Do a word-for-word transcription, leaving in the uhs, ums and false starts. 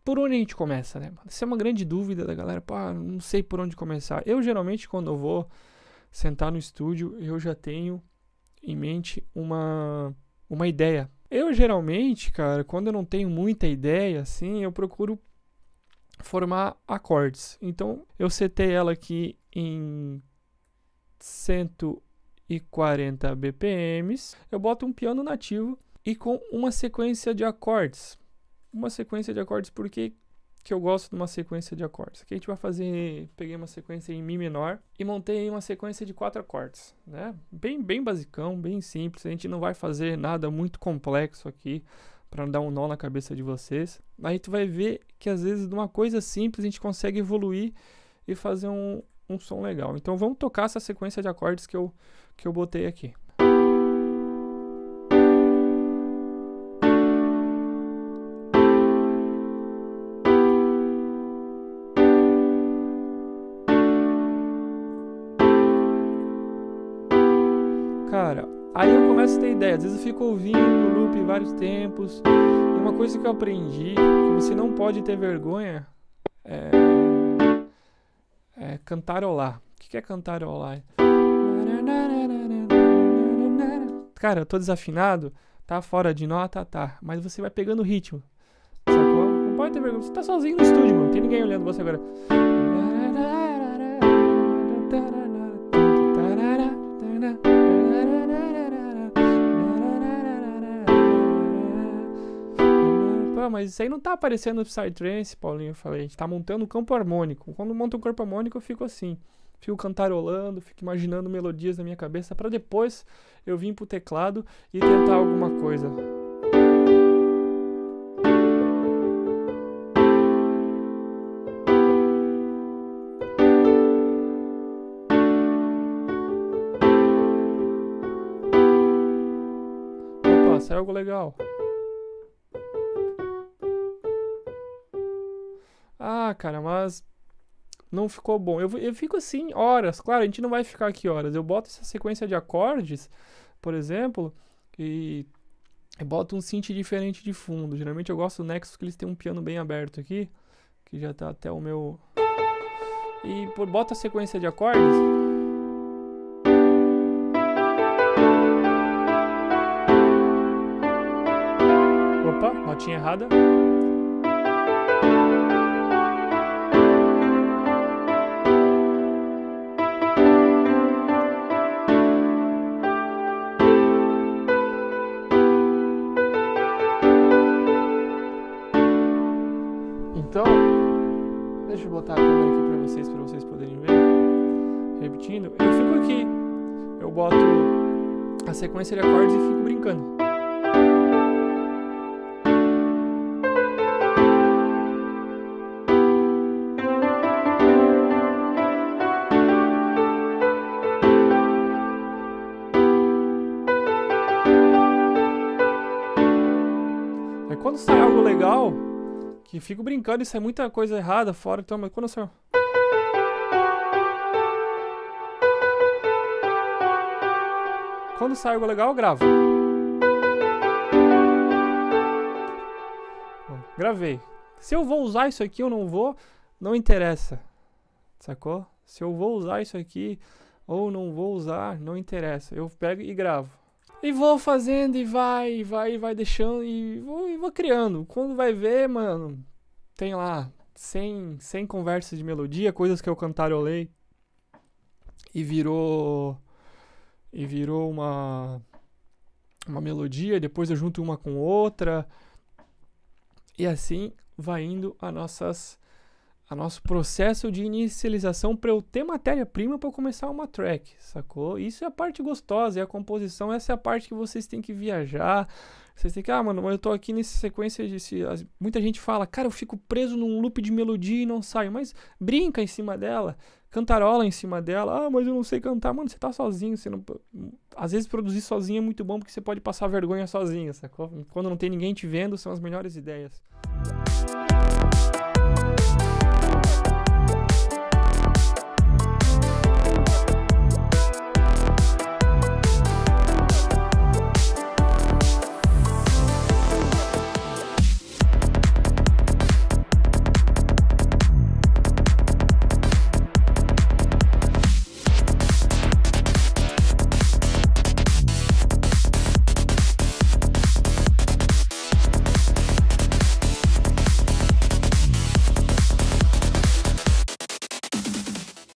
por onde a gente começa, né? Isso é uma grande dúvida da galera. Pô, não sei por onde começar. Eu, geralmente, quando eu vou sentar no estúdio, eu já tenho em mente uma, uma ideia. Eu, geralmente, cara, quando eu não tenho muita ideia, assim, eu procuro formar acordes. Então, eu setei ela aqui em cento e quarenta B P Ms. Eu boto um piano nativo e com uma sequência de acordes. Uma sequência de acordes, por que que eu gosto de uma sequência de acordes? Aqui a gente vai fazer, peguei uma sequência em Mi menor e montei uma sequência de quatro acordes, né? Bem, bem basicão, bem simples, a gente não vai fazer nada muito complexo aqui para não dar um nó na cabeça de vocês. Aí tu vai ver que às vezes de uma coisa simples a gente consegue evoluir e fazer um, um som legal. Então vamos tocar essa sequência de acordes que eu, que eu botei aqui. Cara, aí eu começo a ter ideia. Às vezes eu fico ouvindo o loop vários tempos. E uma coisa que eu aprendi, que você não pode ter vergonha, é, é cantarolar. O que é cantarolar? Cara, eu tô desafinado, tá fora de nota, tá. Mas você vai pegando o ritmo, sacou? Não pode ter vergonha. Você tá sozinho no estúdio, mano. Não tem ninguém olhando você agora. Pô, mas isso aí não tá aparecendo no Psytrance, Paulinho. Eu falei, a gente tá montando um campo harmônico. Quando monta um corpo harmônico, eu fico assim. Fico cantarolando, fico imaginando melodias na minha cabeça pra depois eu vir pro teclado e tentar alguma coisa. Opa, saiu algo legal. Ah, cara, mas não ficou bom. Eu, eu fico assim horas. Claro, a gente não vai ficar aqui horas. Eu boto essa sequência de acordes, por exemplo, e eu boto um synth diferente de fundo. Geralmente eu gosto do Nexus porque eles têm um piano bem aberto aqui, que já tá até o meu... E por, boto a sequência de acordes. Opa, notinha errada. Então, deixa eu botar a câmera aqui pra vocês, pra vocês poderem ver. Repetindo, eu fico aqui, eu boto a sequência de acordes e fico brincando. Aí quando sai algo legal, que fico brincando, isso é muita coisa errada fora, então, mas quando eu... Quando sai algo legal, eu gravo. Bom, gravei. Se eu vou usar isso aqui ou não vou, não interessa. Sacou? Se eu vou usar isso aqui ou não vou usar, não interessa. Eu pego e gravo. E vou fazendo e vai, e vai, e vai deixando e vou, e vou criando. Quando vai ver, mano, tem lá cem, cem conversas de melodia, coisas que eu cantarolei e virou e virou uma uma melodia, depois eu junto uma com outra e assim vai indo a nossas a nosso processo de inicialização para eu ter matéria-prima para começar uma track, sacou? Isso é a parte gostosa, é a composição, essa é a parte que vocês têm que viajar. Vocês têm que, ah, mano, eu tô aqui nessa sequência de... Se, as, muita gente fala, cara, eu fico preso num loop de melodia e não saio. Mas brinca em cima dela, cantarola em cima dela. Ah, mas eu não sei cantar. Mano, você tá sozinho. Você não, às vezes produzir sozinho é muito bom porque você pode passar vergonha sozinho, sacou? Quando não tem ninguém te vendo, são as melhores ideias.